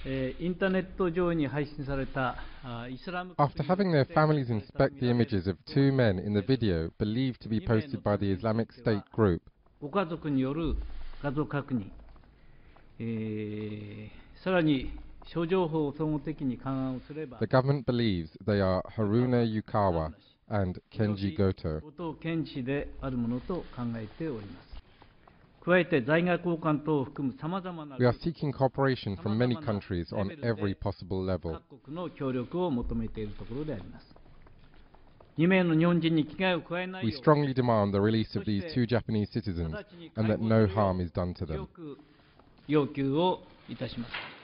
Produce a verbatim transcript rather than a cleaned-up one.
After having their families inspect the images of two men in the video believed to be posted by the Islamic State group, ご家族による画像確認、えー、さらに諸情報を総合的に勘案をすれば the government believes they are Haruna Yukawa and Kenji Goto. 後藤健二であるものと考えております。加えて在外交換等を含むさまざまな We are seeking cooperation from many countries on every possible level. 各国の協力を求めているところであります。に名の日本人に危害を加えないよ We う strongly demand the release of these two Japanese citizens and that no harm is done to them. 要求をいたします。